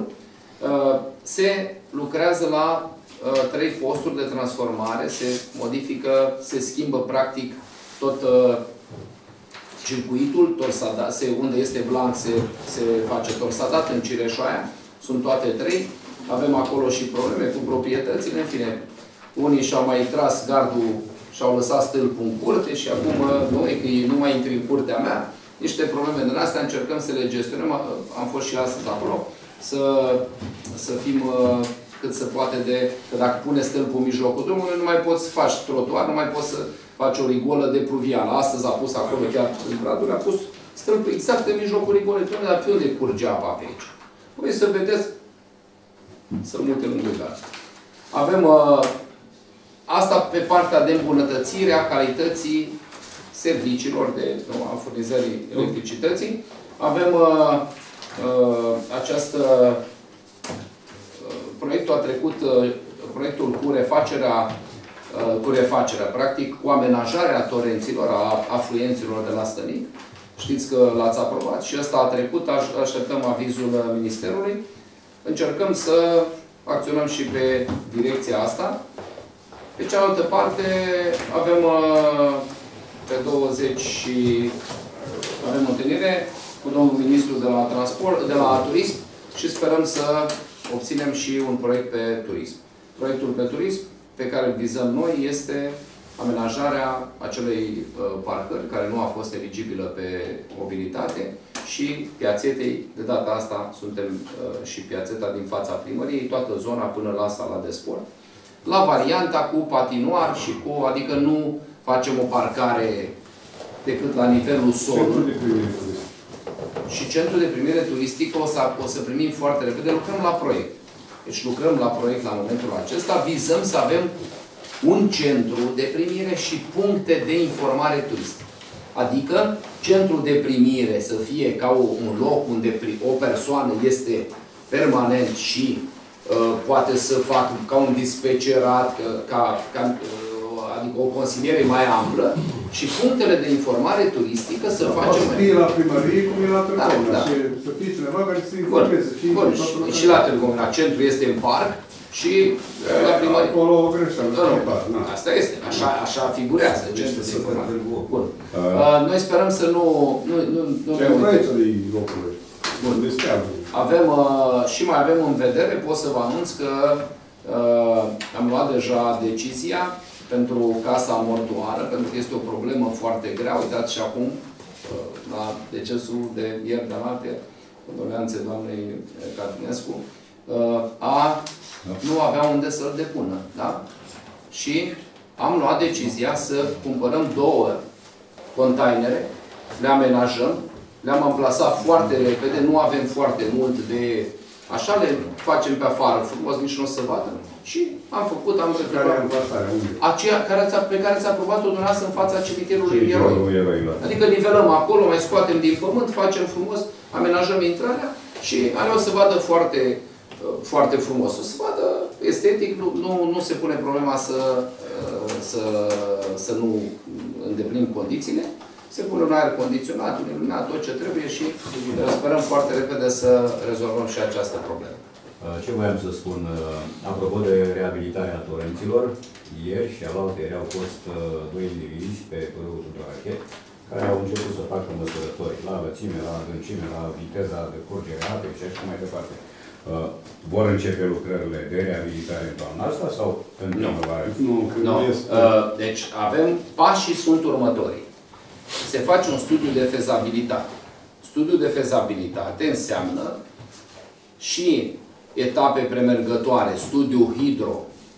Speaker 3: Se lucrează la trei posturi de transformare, se modifică, se schimbă practic tot uh, circuitul, torsadat, se, unde este blanc se, se face torsadat în Cireșoaia. Sunt toate trei. Avem acolo și probleme cu proprietățile. În fine, unii și-au mai tras gardul, și-au lăsat stâlpul în curte și acum noi, că ei nu mai intri în curtea mea. Niște probleme din astea încercăm să le gestionăm. Am fost și astăzi acolo. Să, să fim uh, cât se poate de... Că dacă pune stâlpul în mijlocul drumului, nu mai poți să faci trotuar, nu mai poți să face o rigolă de pluvială. Astăzi a pus acolo, chiar în Bradul, a pus stâlpul exact în mijlocul rigolei. Dar pe unde curge apa pe aici? Voi să vedeți, să mute lângă gaz. Avem uh, asta pe partea de îmbunătățire a calității serviciilor de nu, a furnizării electricității. Avem uh, uh, această... Uh, proiectul a trecut, uh, proiectul cu refacerea cu refacerea, practic, cu amenajarea torenților, a afluenților de la Stănic. Știți că l-ați aprobat și ăsta a trecut, așteptăm avizul Ministerului. Încercăm să acționăm și pe direcția asta. Pe cealaltă parte, avem pe douăzeci și avem întâlnire cu domnul ministru de la transport, de la turism și sperăm să obținem și un proiect pe turism. Proiectul pe turism pe care îl vizăm noi este amenajarea acelei uh, parcări care nu a fost eligibilă pe mobilitate și piațetei. De data asta suntem uh, și piațeta din fața primăriei, toată zona până la sala de sport. La varianta cu patinoar și cu, adică nu facem o parcare decât la nivelul solului. Și centrul de primire turistică o să, o să primim foarte repede, lucrăm la proiect. Deci lucrăm la proiect la momentul acesta, vizăm să avem un centru de primire și puncte de informare turistică. Adică centrul de primire să fie ca un loc unde o persoană este permanent și uh, poate să facă ca un dispecerat, ca, ca, uh, adică o consiliere mai amplă, și punctele de informare turistică să facem...
Speaker 4: Să fie la primărie, cum e la Târgovina,
Speaker 3: da, da.
Speaker 4: și să fie cineva care să informeze.
Speaker 3: Bun, bun. Și, și la Târgovina. Centrul este în parc și la primărie.
Speaker 4: Acolo o greșeală.
Speaker 3: Da, nu, asta este. Așa, așa figurează centrul de informare. Bun. Uh, noi sperăm să nu... nu, nu, nu
Speaker 4: Ce proiectul locului? Bun.
Speaker 3: Avem, uh, și mai avem în vedere, pot să vă anunț că uh, am luat deja decizia pentru casa mortuară, pentru că este o problemă foarte grea. Uitați și acum, la decesul de ieri de noapte, condoleanțe doamnei Catinescu, a nu avea unde să-l depună. Da? Și am luat decizia să cumpărăm două containere, le amenajăm, le-am amplasat foarte repede, nu avem foarte mult de... Așa le facem pe afară, frumos, nici nu o să vadă. Și am făcut, am rezolvat. Aceea care pe care ți-a aprobat-o dumneavoastră în fața cimitirului eroi. Adică nivelăm acolo, mai scoatem din pământ, facem frumos, amenajăm intrarea și alea o să vadă foarte, foarte frumos. O să vadă estetic, nu, nu, nu se pune problema să, să, să nu îndeplinim condițiile, se pune un aer condiționat, un iluminat, tot ce trebuie și sperăm foarte repede să rezolvăm și această problemă.
Speaker 6: Ce voiam să spun, apropo de reabilitarea torenților, ieri și alaltăieri au fost doi indivizi pe râul Tudorache, care au început să facă măsurători la lățime, la adâncime, la viteza de curgere a apei și așa mai departe. Vor începe lucrările de reabilitare în toamna asta sau în primăvară?
Speaker 3: Nu, nu. Deci avem, pașii sunt următorii. Se face un studiu de fezabilitate. Studiul de fezabilitate înseamnă și etape premergătoare, studiu hidro,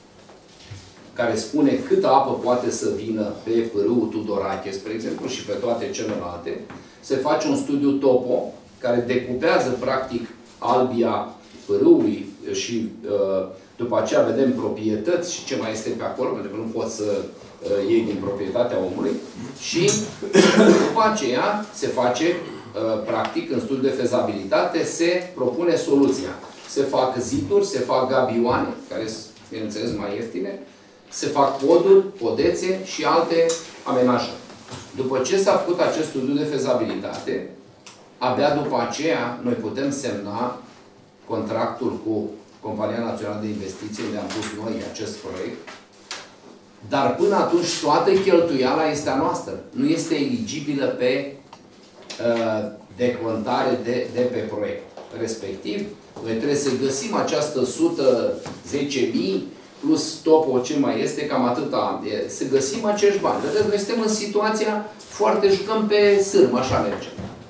Speaker 3: care spune câtă apă poate să vină pe pârâul Tudorache, spre exemplu, și pe toate celelalte. Se face un studiu topo, care decupează, practic, albia pârâului și după aceea vedem proprietăți și ce mai este pe acolo, pentru că nu poți să iei din proprietatea omului. Și după aceea se face, practic, în studiul de fezabilitate, se propune soluția. Se fac ziduri, se fac gabioane, care sunt, bineînțeles, mai ieftine, se fac poduri, podețe și alte amenajări. După ce s-a făcut acest studiu de fezabilitate, abia după aceea noi putem semna contractul cu Compania Națională de Investiții, unde am pus noi acest proiect, dar până atunci toată cheltuiala este a noastră. Nu este eligibilă pe uh, decontare de, de pe proiect. Respectiv, noi trebuie să găsim această o sută zece mii plus topo ce mai este, cam atâta, să găsim acești bani. Vedeți, noi suntem în situația foarte, jucăm pe sârm, așa merge.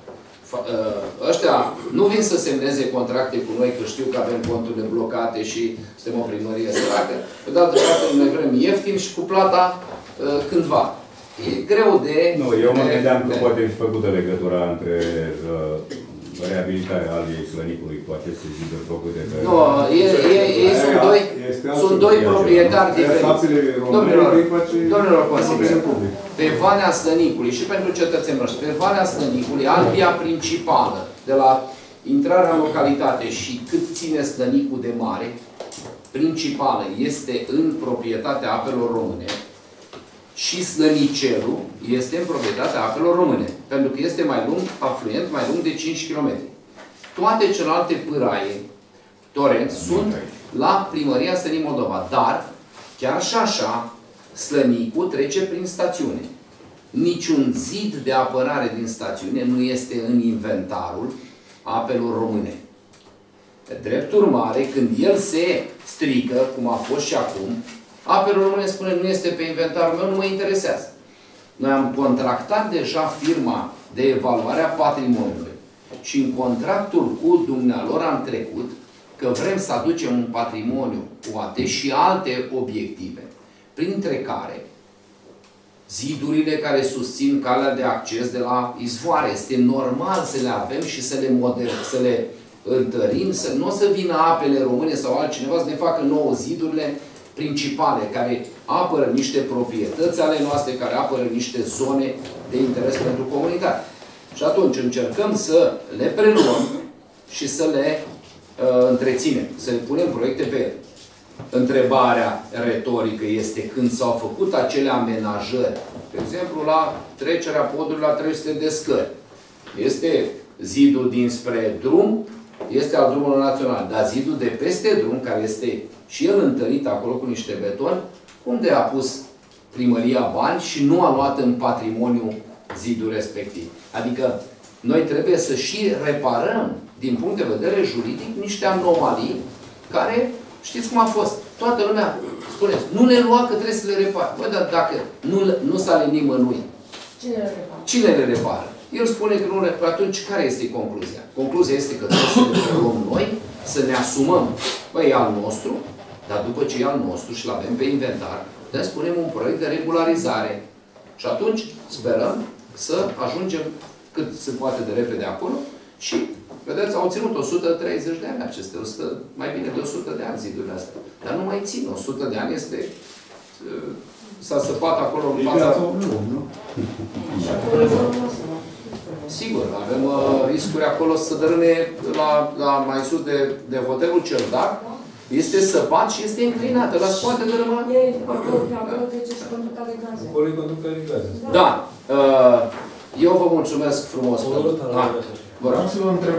Speaker 3: Ăștia nu vin să semneze contracte cu noi, că știu că avem conturile blocate și suntem o primărie săracă. Pe de altă parte, noi vrem ieftin și cu plata uh, cândva. E greu de...
Speaker 6: Nu, eu mă
Speaker 3: de,
Speaker 6: gândeam că
Speaker 3: de...
Speaker 6: poate fi făcută legătura între uh, reabilitarea aliei Slănicului cu aceste ziduri făcute de...
Speaker 3: Nu, e, e, e, sunt doi, sunt doi proprietari diferiți. Domnilor, domnilor consilieri, pe Valea Slănicului și pentru cetățenii noștri, pe Valea Slănicului, albia principală, de la intrarea în localitate și cât ține Slănicul de mare, principală, este în proprietatea Apelor Române și Slănicelul este în proprietatea Apelor Române, pentru că este mai lung, afluent, mai lung de cinci kilometri. Toate celelalte pâraie, torenți, sunt la Primăria Slănic Moldova, dar, chiar și așa, Slănicul trece prin stațiune. Niciun zid de apărare din stațiune nu este în inventarul Apelor Române. Pe drept urmare, când el se strică, cum a fost și acum, Apelor Române spune, nu este pe inventarul meu, nu mă interesează. Noi am contractat deja firma de evaluare a patrimoniului și în contractul cu dumnealor am trecut că vrem să aducem un patrimoniu U A T și alte obiective, printre care zidurile care susțin calea de acces de la izvoare. Este normal să le avem și să le, moder, să le întărim, să nu o să vină Apele Române sau altcineva să ne facă nouă zidurile principale, care apără niște proprietăți ale noastre, care apără niște zone de interes pentru comunitate. Și atunci încercăm să le preluăm și să le uh, întreținem, să le punem proiecte pe ele. Întrebarea retorică este când s-au făcut acele amenajări, de exemplu, la trecerea podului la trei sute de scări. Este zidul dinspre drum, este al drumului național, dar zidul de peste drum, care este și el întărit acolo cu niște beton, unde a pus primăria bani și nu a luat în patrimoniu zidul respectiv. Adică noi trebuie să și reparăm, din punct de vedere juridic, niște anomalii care, știți cum a fost? Toată lumea spune, nu le lua că trebuie să le repar. Băi, dar dacă nu, nu s-a le nimănui,
Speaker 5: cine le repară?
Speaker 3: Cine le repară? El spune că nu le repară. Atunci, care este concluzia? Concluzia este că trebuie să le luăm noi, să ne asumăm. Băi, e al nostru, dar după ce e al nostru și l-avem pe inventar, le spunem un proiect de regularizare. Și atunci sperăm să ajungem cât se poate de repede acolo și, vedeți, au ținut o sută treizeci de ani aceste, o sută, mai bine de o sută de ani zidurile astea. Dar nu mai țin, o sută de ani este... S-a săpat acolo în fața... Sigur, avem uh, riscuri acolo să dărâne la, la mai sus de, de hotelul Cerdac Este săpat și este înclinată. La spate de rămân.
Speaker 5: E, acolo, acolo trece și conductarea de gaze.
Speaker 7: Acolo e conductarea de gaze.
Speaker 3: Da. Eu vă mulțumesc frumos.
Speaker 8: Vreau să vă întreb,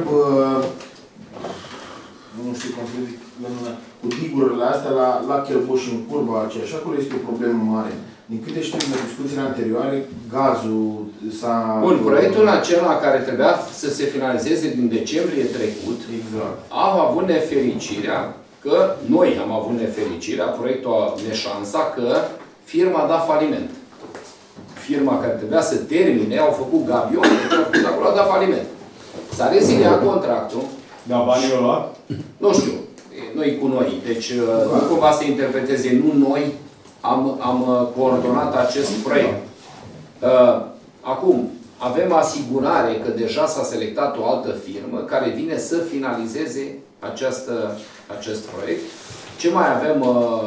Speaker 8: nu știu cum să zic, cu digurile astea la, la Chelboș în curba aceea, și acolo este o problemă mare. Din câte știu în discuțiile anterioare, gazul s-a...
Speaker 3: Bun, proiectul acela care trebuia să se finalizeze din decembrie trecut,
Speaker 8: exact.
Speaker 3: Am avut nefericirea, că noi am avut nefericirea, proiectul a neșansa, că firma a dat faliment. Firma care trebuia să termine, au făcut gabion, deci acolo a dat faliment. S-a reziliat contractul.
Speaker 4: Da, banii au luat?
Speaker 3: Nu știu, noi cu noi. Deci, nu cumva să interpreteze, nu noi am, am coordonat acest proiect. Acum, avem asigurare că deja s-a selectat o altă firmă care vine să finalizeze această, acest proiect. Ce mai avem,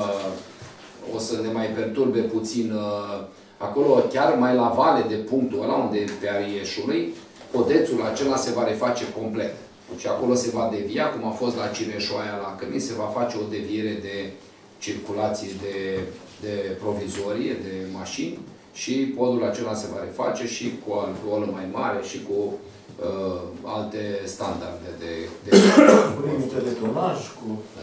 Speaker 3: o să ne mai perturbe puțin, acolo chiar mai la vale de punctul ăla, unde pe Arieșului, podețul acela se va reface complet. Și acolo se va devia, cum a fost la Cireșoaia, la Cămin, se va face o deviere de circulație de, de provizorie, de mașini, și podul acela se va reface și cu o alveolă mai mare și cu uh, alte standarde de... de...
Speaker 8: Cu limite de tonaj, cu...
Speaker 3: Da.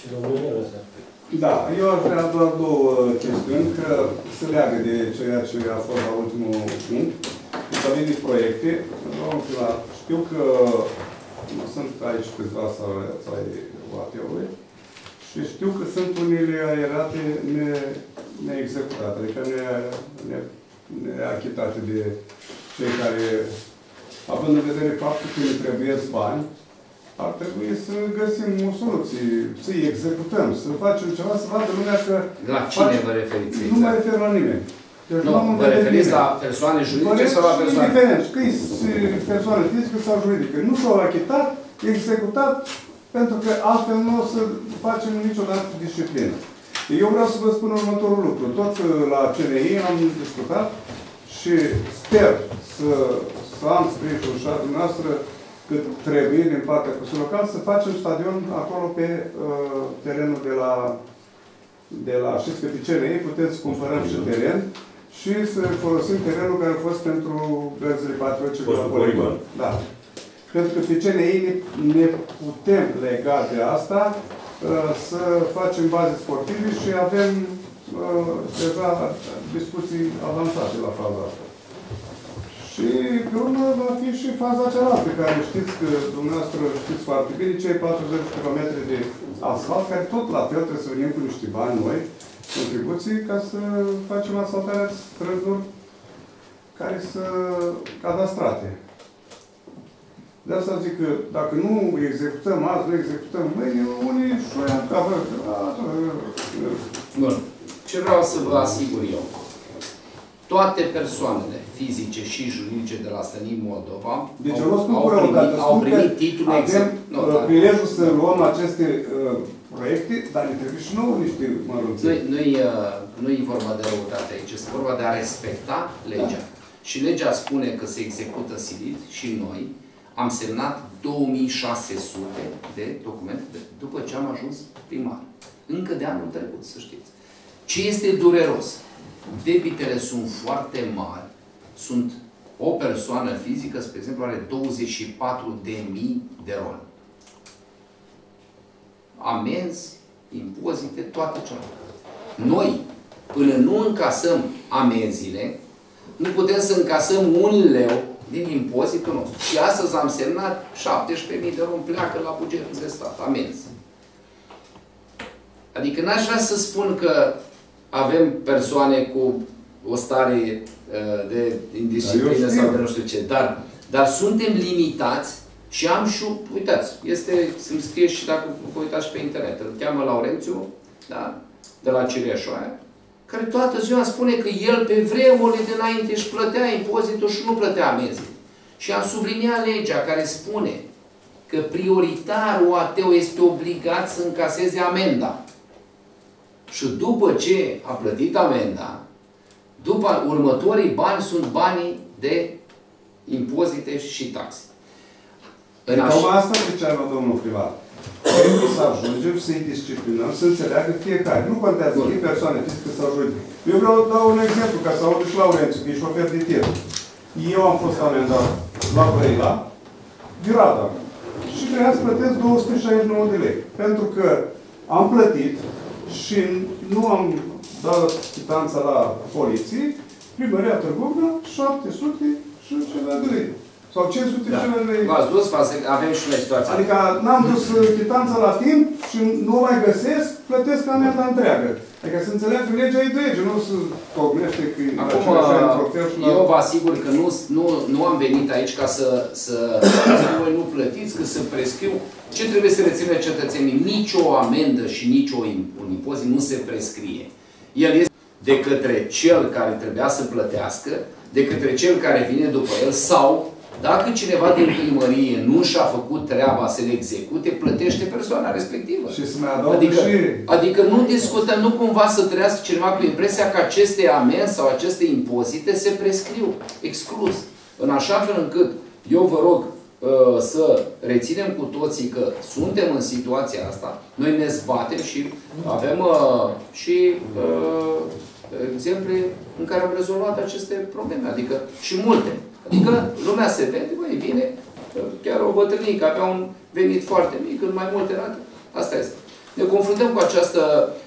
Speaker 4: Da, eu aș vrea doar două chestiuni, că se leagă de ceea ce a fost la ultimul punct. Vis-a-vis de proiecte, știu că sunt aici câțiva ai O A T-ului și știu că sunt unele aerate ne, neexecutate, adică neachitate ne, ne de cei care, având în vedere faptul că ne trebuie bani, ar trebui să găsim o soluție, să-i executăm, să facem ceva, să vadă lumea că...
Speaker 3: La cine vă referiți?
Speaker 4: Nu mă refer la nimeni.
Speaker 3: Deci nu, vă referiți la persoane juridice sau la persoane?
Speaker 4: Indiferent, că e persoană fizică sau juridică. Nu s-au achitat, executat, pentru că altfel nu o să facem niciodată disciplină. Eu vreau să vă spun următorul lucru. Tot la C N I am discutat și sper să, să am sprijinul și a dumneavoastră cât trebuie din partea Consiliului Local să facem stadion acolo pe uh, terenul de la de la, știți că pe C N I puteți cumpărăm și teren și să folosim terenul care a fost pentru gărzile patriotice de la poligon. Da. Pentru că pe C N I ne, ne putem lega de asta, uh, să facem baze sportive și avem uh, deja discuții avansate la faza asta. Și pe urmă va fi și faza cealaltă, care știți că dumneavoastră știți foarte bine, cei patruzeci de kilometri de asfalt, care tot la fel trebuie să venim cu niște bani noi, contribuții, ca să facem asfaltarea străzilor care să cadastrate. De asta zic că dacă nu executăm azi, nu executăm mâine, unii șoia ca vă.
Speaker 3: Bun. Ce vreau să vă asigur eu? Toate persoanele fizice și juridice de la Stănin Moldova
Speaker 4: deci
Speaker 3: au, au primit, au primit titlul
Speaker 4: exemplu. Avem prilejul să luăm aceste uh, proiecte, dar ne trebuie și nouă niște mărunțe.
Speaker 3: Nu-i nu uh, vorba de răutate aici, este vorba de a respecta legea. Da. Și legea spune că se execută silit și noi am semnat două mii șase sute de documente după ce am ajuns primar. Încă de anul trecut, să știți. Ce este dureros? Debitele sunt foarte mari. Sunt o persoană fizică, spre exemplu, are douăzeci și patru de mii de roni. Amenzi, impozite, toate celelalte. Noi, până nu încasăm amenziile, nu putem să încasăm un leu din impozitul nostru. Și astăzi am semnat șaptesprezece mii de roni pleacă la bugetul de stat, amenzi. Adică n-aș vrea să spun că avem persoane cu o stare uh, de indisciplină sau de nu știu ce, dar, dar suntem limitați și am și, uitați, este, să-mi scrie și dacă vă uitați pe internet, îl cheamă Laurențiu, da, de la Cireșoaia, care toată ziua spune că el pe vremurile dinainte își plătea impozitul și nu plătea amenzii. Și am subliniat legea care spune că prioritar O A T-ul este obligat să încaseze amenda. Și după ce a plătit amenda, după următorii bani sunt banii de impozite și taxe.
Speaker 4: În așa... asta zicea la domnul privat. trebuie să ajungem să-i disciplinăm, să înțeleagă fiecare. Nu contează că e persoane fizică sau juridică. Eu vreau să dau un exemplu, ca să audă și Laurențiu, că e șofer de tir. Eu am fost amendat la Brăila, Virada, și trebuia să plătesc două sute șaizeci și nouă de lei. Pentru că am plătit și nu am dat chitanța la poliție, primăria Târgovna, șapte sute și ceva de lei. Sau cinci sute
Speaker 3: da.
Speaker 4: ceva de lei.
Speaker 3: V-ați dus, avem și noi situația.
Speaker 4: Adică n-am dus chitanța la timp și nu o mai găsesc, plătesc amenda întreagă. Adică să înțeleagă legea e lege, nu se cognește că
Speaker 3: acum, eu vă asigur că nu, nu, nu am venit aici ca să, să, să voi nu plătiți, că să prescriu. Ce trebuie să rețină cetățenii? Nici o amendă și nici o, un impozit nu se prescrie. El este de către cel care trebuia să plătească, de către cel care vine după el, sau dacă cineva din primărie nu și-a făcut treaba să le execute, plătește persoana respectivă.
Speaker 4: Și să mai adaugă
Speaker 3: adică,
Speaker 4: și...
Speaker 3: adică nu discutăm, nu cumva să trăiască cineva cu impresia că aceste amenzi sau aceste impozite se prescriu, exclus. În așa fel încât eu vă rog uh, să reținem cu toții că suntem în situația asta, noi ne zbatem și avem uh, și uh, exemple în care am rezolvat aceste probleme, adică și multe. Adică lumea se vede, băi, vine chiar o bătrânică, avea un venit foarte mic, în mai multe rate. Asta este. Ne confruntăm cu această...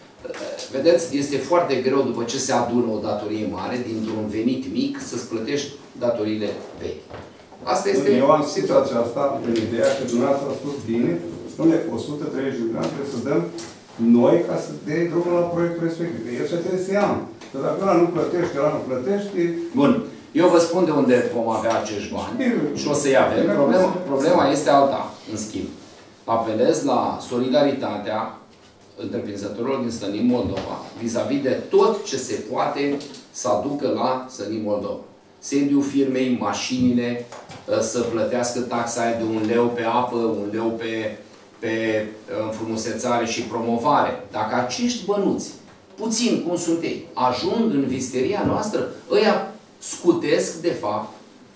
Speaker 3: Vedeți, este foarte greu după ce se adună o datorie mare, dintr-un venit mic, să-ți plătești datoriile vechi. Asta este...
Speaker 4: Eu am situația asta în ideea că dumneavoastră a spus bine, dom'le, o sută treizeci de milioane trebuie să dăm noi ca să dea drumul la proiectul respectiv. El și trebuie să ia. Dar dacă ăla nu plătește, ăla nu plătește...
Speaker 3: Bun. Eu vă spun de unde vom avea acești bani și o să-i avem. Problema, problema este alta, în schimb. Apelez la solidaritatea întreprinzătorilor din Sănin Moldova vis-a-vis de tot ce se poate să aducă la Sănin Moldova. Sediul firmei, mașinile, să plătească taxa aia de un leu pe apă, un leu pe, pe înfrumusețare și promovare. Dacă acești bănuți, puțin cum sunt ei, ajung în visteria noastră, ăia scutesc, de fapt,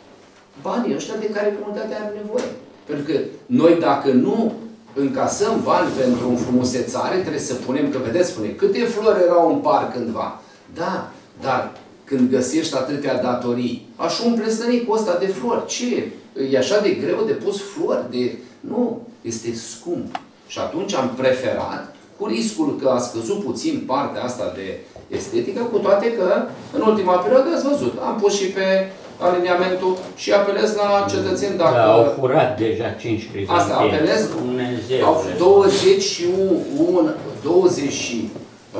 Speaker 3: banii ăștia de care comunitatea are nevoie. Pentru că noi, dacă nu încasăm bani pentru înfrumusețare, trebuie să punem, că vedeți, spune, câte flori erau în parc cândva. Da, dar când găsești atâtea datorii, aș umple stănicul ăsta de flori. Ce? E așa de greu de pus flori? De... Nu, este scump. Și atunci am preferat, cu riscul că a scăzut puțin partea asta de estetică, cu toate că în ultima perioadă ați văzut, am pus și pe aliniamentul și apelez la cetățeni dacă...
Speaker 10: Da, au furat deja cinci crizanteme.
Speaker 3: Asta, apelez, au douăzeci și unu, douăzeci și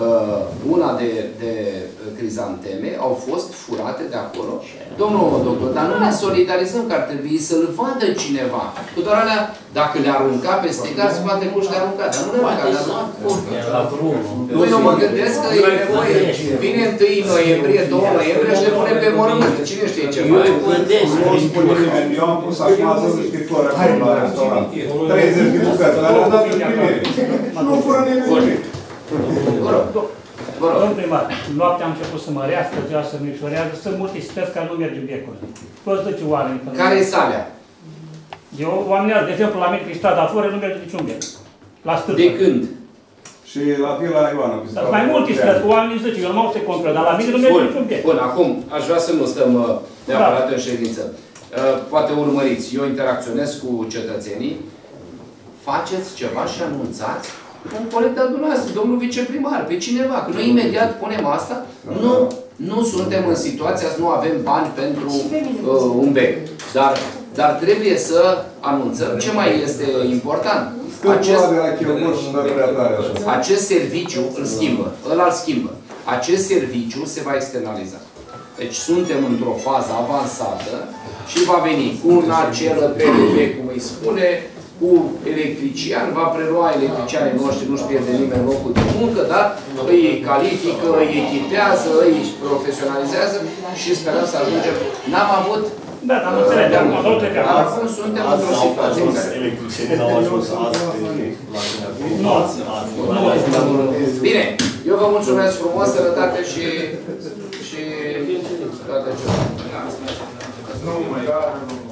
Speaker 3: una de, de crizanteme au fost furate de acolo. Domnul doctor, dar nu ne solidarizăm că ar trebui să-l vadă cineva. Cu doar alea, dacă le arunca peste gaz, poate nu și le arunca, dar nu le arunca, le arunca. Nu, eu mă gândesc că e nevoie. Vine întâi noiembrie, doi noiembrie și le punem pe mormânt. Cine știe ce face?
Speaker 4: Nu spune nimeni. Eu am pus acum douăzeci de flori acolo la restaurant. treizeci de bucăți, dar am dat în primire. Nu fură nimeni.
Speaker 11: Domnul primar, noaptea am început să mărească, ziua să micșorează, sunt multe situații care nu merg becul. Toți duce oameni.
Speaker 3: Care e salea?
Speaker 11: Eu oamenează, de exemplu, la mine pe strada afară nu merge niciun bec. La stâlpă.
Speaker 3: De când?
Speaker 4: Și la Vila Ioana.
Speaker 11: Dar mai multe străzi, oamenii zice, eu nu mă se compră, dar la mine nu merge niciun bec.
Speaker 3: Bun, acum, aș vrea să nu stăm neapărat în ședință. Poate urmăriți, eu interacționez cu cetățenii, faceți ceva și anunțați un coleg de dumneavoastră, domnul viceprimar, pe cineva, că noi imediat punem asta, nu, nu suntem în situația să nu avem bani pentru uh, un bec. Dar, dar trebuie să anunțăm ce mai este important. Acest, acest serviciu îl schimbă, ăla îl schimbă. Acest serviciu se va externaliza. Deci suntem într-o fază avansată și va veni cu un acelă P R B, cum îi spune, cu electrician, va prelua electricianii noștri, nu-și pierde nimeni locul de muncă, dar îi califică, îi echipează, îi profesionalizează și sperăm să ajungem. N-am avut...
Speaker 11: Da, dar nu înțelegem, am avut plecat.
Speaker 3: Dar acum suntem într-o situație în care...
Speaker 9: Electricienii n-au ajuns azi la
Speaker 3: Bine, eu vă mulțumesc frumos, sănătate și... și... toate cele.